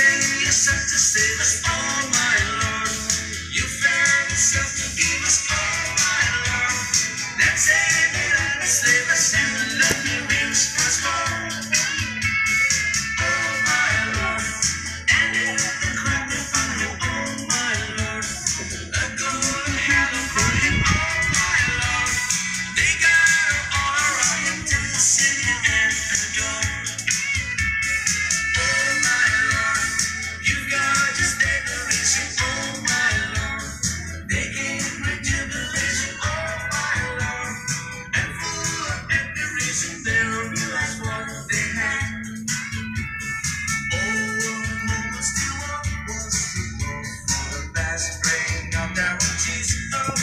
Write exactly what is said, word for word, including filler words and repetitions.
yourself to save us, oh my Lord. You found yourself to give us, oh my Lord. Let's save it and save us and let me reach once more. Oh my Lord, and it the crack the fire, oh my Lord. A golden halo for him, oh my Lord. They got all around him to sing and adore. Oh my Lord, you got just adoration, oh my Lord. They gave great tribulation, oh my Lord. And full of every reason they realized what they had. Oh, one moment still what was the world for the past praying of their own Jesus. Oh